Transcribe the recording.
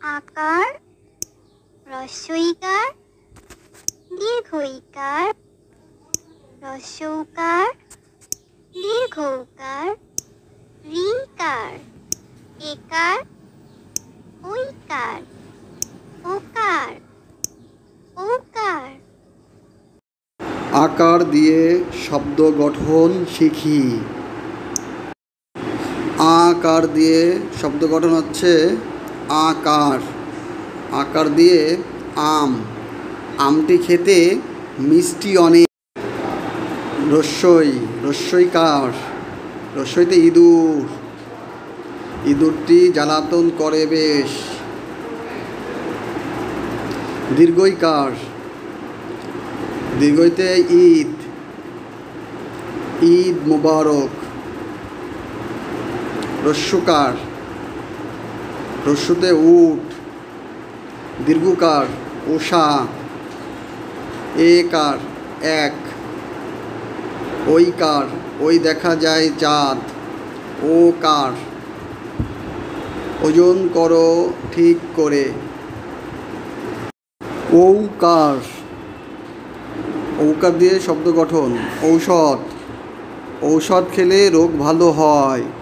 আকার, হ্রস্বইকার, দীর্ঘইকার, হ্রস্বউকার, দীর্ঘউকার, ঋকার, একার, ঐকার, ওকার, ওকার। আকার দিয়ে শব্দ গঠন শিখি। আকার দিয়ে শব্দ গঠন হচ্ছে আকার। আকার দিয়ে আম, আমটি খেতে মিষ্টি অনেক। রস্যই, রস্যইকার, রস্যইতে ইঁদুর, ইঁদুরটি জ্বালাতন করে বেশ। দীর্ঘইকার, দীর্ঘইতে ঈদ, ঈদ মুবারক। রস্যকার, রস্যতে উট, দীর্ঘকার ওষা। একার এক, ঐকার ওই দেখা যায় চাঁদ। ওকার ওজন করো ঠিক করে। ঔকার, ঔকার দিয়ে শব্দ গঠন ঔষধ, ঔষধ খেলে রোগ ভালো হয়।